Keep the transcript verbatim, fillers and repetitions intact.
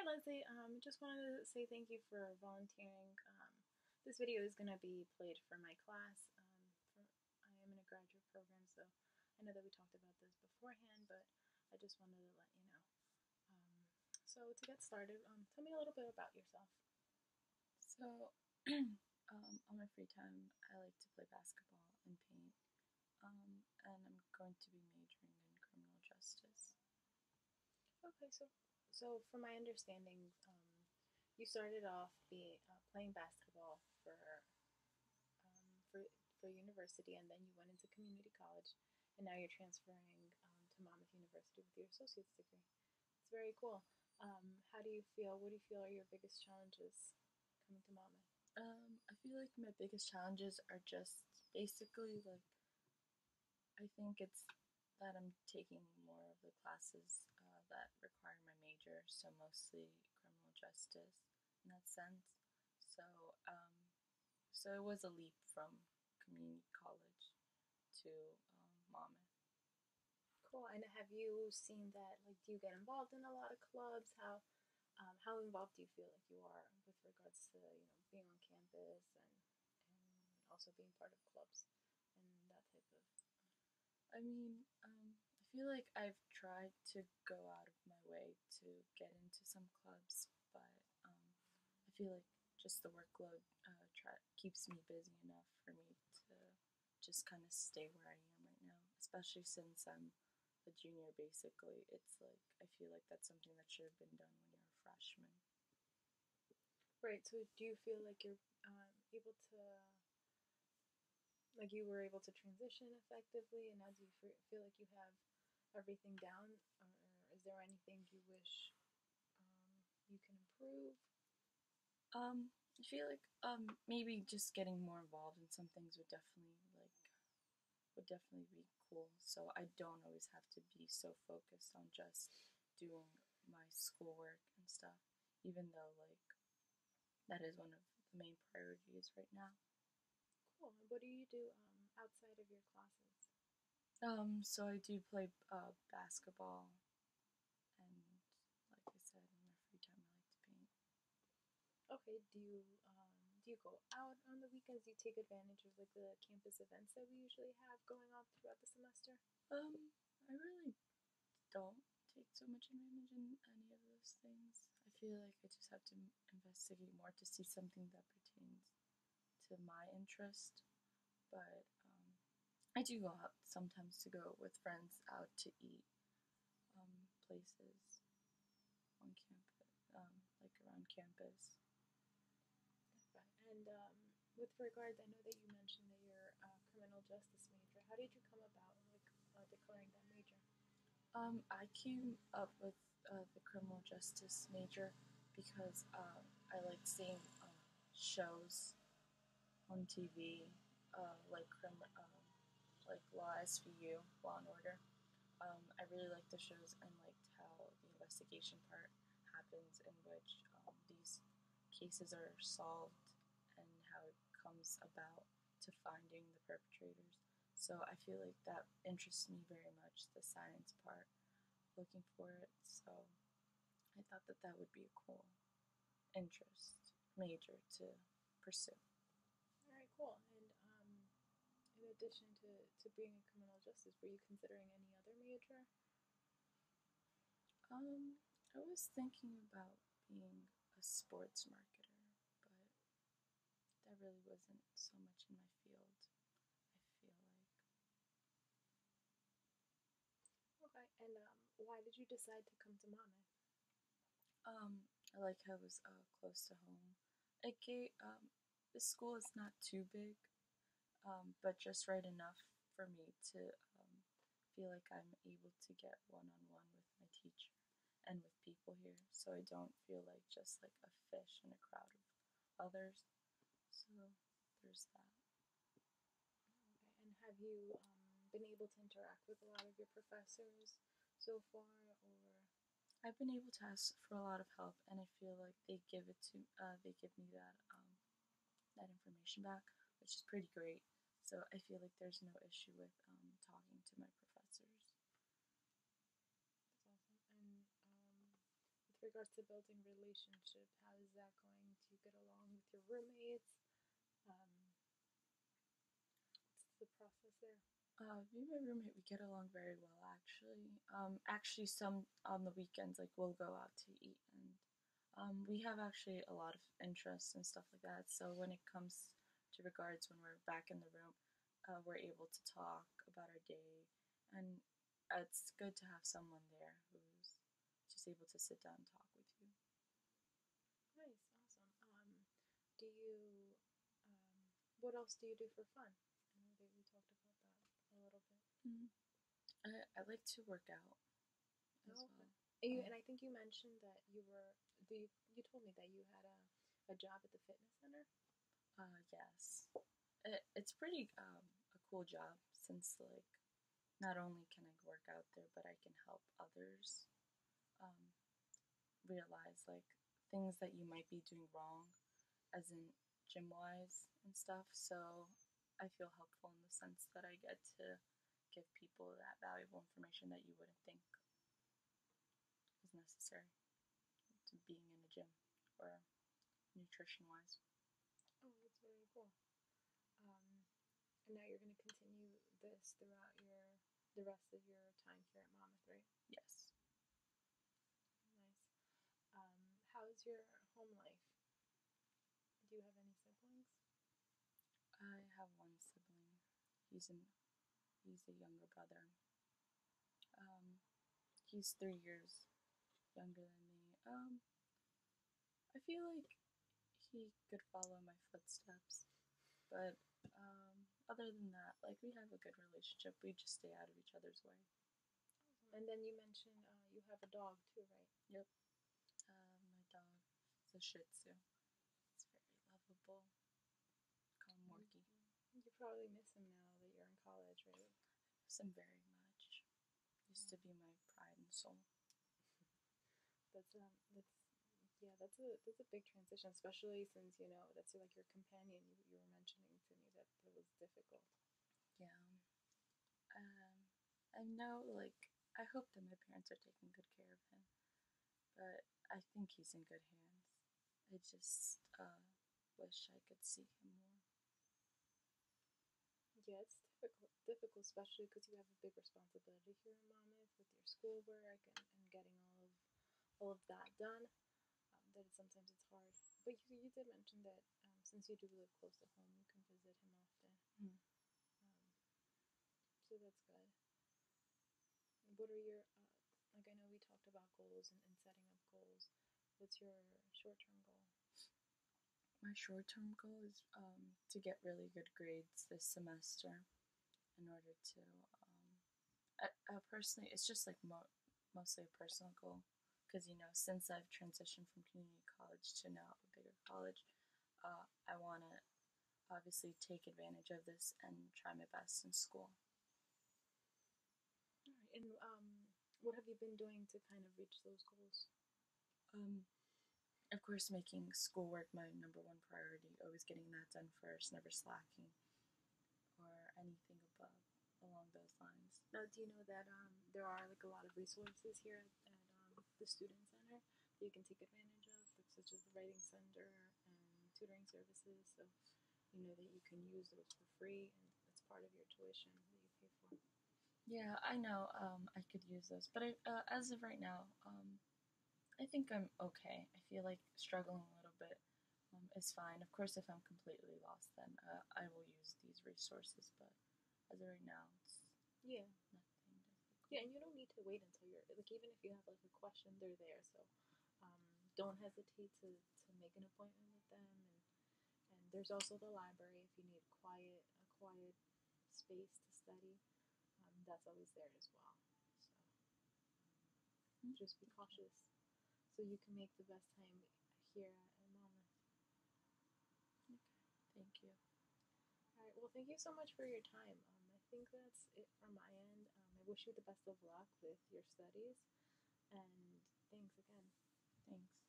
Hi, Leslie. Um, just wanted to say thank you for volunteering. Um, this video is going to be played for my class. Um, for, I am in a graduate program, so I know that we talked about this beforehand, but I just wanted to let you know. Um, so to get started, um, tell me a little bit about yourself. So, um, on my free time, I like to play basketball and paint. Um, and I'm going to be majoring in criminal justice. Okay, so so from my understanding, um, you started off be, uh, playing basketball for um, for for university, and then you went into community college, and now you're transferring um, to Monmouth University with your associate's degree. It's very cool. Um, how do you feel? What do you feel are your biggest challenges coming to Monmouth? Um, I feel like my biggest challenges are just basically like I think it's that I'm taking more of the classes uh, that require my major, so mostly criminal justice in that sense. So, um, so it was a leap from community college to um, Monmouth. Cool. And have you seen that? Like, do you get involved in a lot of clubs? How um, how involved do you feel like you are with regards to you know being on campus and and also being part of clubs and that type of. I mean, um, I feel like I've tried to go out of my way to get into some clubs, but um, I feel like just the workload uh, try- keeps me busy enough for me to just kind of stay where I am right now, especially since I'm a junior basically. It's like I feel like that's something that should have been done when you're a freshman. Right. So do you feel like you're um, able to like you were able to transition effectively, and now do you feel like you have everything down, or is there anything you wish um, you can improve? Um, I feel like um maybe just getting more involved in some things would definitely like would definitely be cool. So I don't always have to be so focused on just doing my schoolwork and stuff, even though like that is one of the main priorities right now. Cool. And what do you do um, outside of your classes? Um, so I do play uh, basketball, and like I said, in my free time I like to paint. Okay. Do you um, do you go out on the weekends? Do you take advantage of like the campus events that we usually have going on throughout the semester? Um, I really don't take so much advantage in any of those things. I feel like I just have to investigate more to see something that pertains to my interest. But um, I do go out sometimes to go with friends out to eat um, places on campus, um, like around campus. Right. And um, with regards, I know that you mentioned that you're a criminal justice major. How did you come about like uh, declaring that major? Um, I came up with uh, the criminal justice major because uh, I like seeing uh, shows on T V, uh, like crim- um, like Law S V U, Law and Order. Um, I really liked the shows and liked how the investigation part happens, in which um, these cases are solved and how it comes about to finding the perpetrators. So I feel like that interests me very much, the science part, looking for it. So I thought that that would be a cool interest major to pursue. All right, cool. And um, in addition to, to being a criminal justice, were you considering any other major? Um, I was thinking about being a sports marketer, but that really wasn't so much in my field. I feel like Okay. And um, why did you decide to come to Monmouth? um, I like how it was uh, close to home. It gave um, the school is not too big, um, but just right enough for me to um, feel like I'm able to get one on one with my teacher and with people here, so I don't feel like just like a fish in a crowd of others. So there's that. Okay. And have you um, been able to interact with a lot of your professors so far, or I've been able to ask for a lot of help, and I feel like they give it to uh, they give me that um, that information back, which is pretty great. So I feel like there's no issue with um, talking to my professors. that's awesome. And um, with regards to building relationship, how is that going? Do you get along with your roommates? Um, what's the process there? Uh, me and my roommate, we get along very well, actually. Um, actually, some on the weekends, like we'll go out to eat, and um, we have actually a lot of interests and stuff like that. So when it comes to regards when we're back in the room, uh, we're able to talk about our day, and it's good to have someone there who's just able to sit down and talk with you. Nice, awesome. Um, do you, um, what else do you do for fun? I know that we talked about that a little bit. Mm. I, I like to work out as Oh, okay. well. And, you, Um, and I think you mentioned that you were, do you, you told me that you had a, a job at the fitness center? uh, yes, it, it's pretty um, a cool job since like not only can I work out there, but I can help others um, realize like things that you might be doing wrong, as in gym wise and stuff. So I feel helpful in the sense that I get to give people that valuable information that you wouldn't think is necessary to being in a gym or nutrition wise. Oh, that's very cool. Um, and now you're going to continue this throughout your, the rest of your time here at Monmouth, right? Yes. Nice. Um, how's your home life? Do you have any siblings? I have one sibling. He's an he's a younger brother. Um, he's three years younger than me. Um, I feel like he could follow my footsteps, but um, other than that, like we have a good relationship. We just stay out of each other's way. Awesome. And then you mentioned uh, you have a dog too, right? Yep. Uh, my dog is a Shih Tzu. It's very lovable. Call him Morky. You probably miss him now that you're in college, right? Miss him very much. Used to be my pride and soul. That's um, that's yeah, that's a that's a big transition, especially since you know that's like your companion. You you were mentioning to me that it was difficult. Yeah. Um, I know, like, I hope that my parents are taking good care of him, but I think he's in good hands. I just uh, wish I could see him more. Yeah, it's difficult, difficult, especially because you have a big responsibility here in Monmouth with your schoolwork and, and getting all of all of that done. Um, that it, sometimes it's hard. But you you did mention that um, since you do live close to home, you can visit him often. Mm. Um, so that's good. What are your uh, like? I know we talked about goals and, and setting up goals. What's your short term goal? My short term goal is um, to get really good grades this semester in order to. Um, I, I personally, it's just like mo- mostly a personal goal because, you know, since I've transitioned from community college to now a bigger college, uh, I want to obviously take advantage of this and try my best in school. All right. And um, what have you been doing to kind of reach those goals? Um, of course, making schoolwork my number one priority, always getting that done first, never slacking or anything above along those lines. Now, do you know that um, there are like a lot of resources here at, at um, the student center that you can take advantage of, like, such as the writing center and tutoring services. So you know that you can use those for free, and it's part of your tuition that you pay for. Yeah, I know um, I could use those, but I, uh, as of right now, um, I think I'm okay. I feel like struggling a little bit um, is fine. Of course, if I'm completely lost, then uh, I will use these resources, but as of right now, it's Yeah, nothing difficult. yeah, and you don't need to wait until you're like even if you have like a question, they're there. So um, don't hesitate to, to make an appointment with them, and and there's also the library if you need quiet a quiet space to study. Um, that's always there as well. So Mm. just be cautious so you can make the best time here at Monmouth. Okay, thank you. All right. Well, thank you so much for your time. Um, I think that's it from my end. Um, I wish you the best of luck with your studies, and thanks again. Thanks.